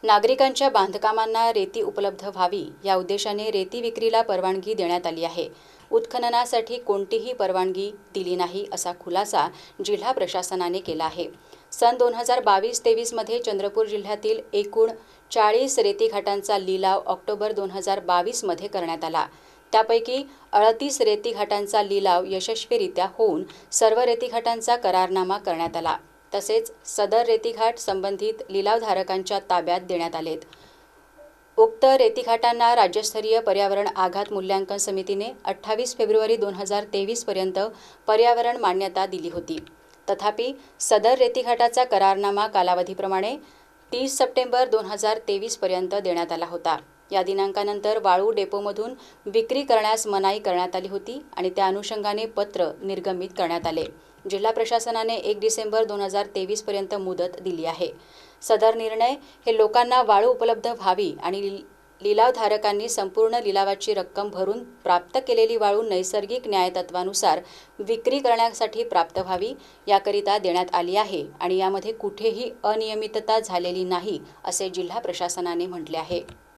नागरिकांच्या बांधकामांना रेती उपलब्ध व्हावी या उद्देशाने रेती विक्रीला परवानगी देण्यात आली आहे। उत्खननासाठी कोणतीही परवानगी दिली नाही असा खुलासा जिल्हा प्रशासनाने केला आहे। सन 2022-23 मध्ये चंद्रपूर जिल्ह्यातील एकूण 40 रेती घाटांचा लिलाव ऑक्टोबर 2022 मध्ये करण्यात आला। त्यापैकी 38 रेती घाटांचा लिलाव यशस्वीरित्या होऊन सर्व रेती घाटांचा करारनामा करण्यात आला। तसेच सदर रेतीघाट संबंधित लिलावधारकांच्या ताब्यात देण्यात आलेत। उक्त रेतीघाटांना राज्यस्तरीय पर्यावरण आघात मूल्यांकन समितीने 28 फेब्रुवारी 2023 पर्यंत पर्यावरण मान्यता दिली होती। तथापि सदर रेतीघाटाचा करारनामा कालावधीप्रमाणे 30 सप्टेंबर 2023 पर्यंत देण्यात आला होता। या दिनांकानंतर वाळू डेपोमधून विक्री करण्यास मनाई करण्यात आली होती आणि त्या अनुषंगाने पत्र निर्गमित करण्यात आले। जिल्हा प्रशासनाने 1 डिसेंबर 2023 पर्यंत मुदत दिली आहे। सदर निर्णय हे लोकांना वाळू उपलब्ध व्हावी आणि लिलावधारकांनी संपूर्ण लिलावाची रक्कम भरून प्राप्त केलेली वाळू नैसर्गिक न्यायतत्वानुसार विक्री करण्यासाठी प्राप्त व्हावी याकरिता देण्यात आली आहे आणि यामध्ये कुठेही अनियमितता झालेली नाही असे जिल्हा प्रशासनाने म्हटले आहे।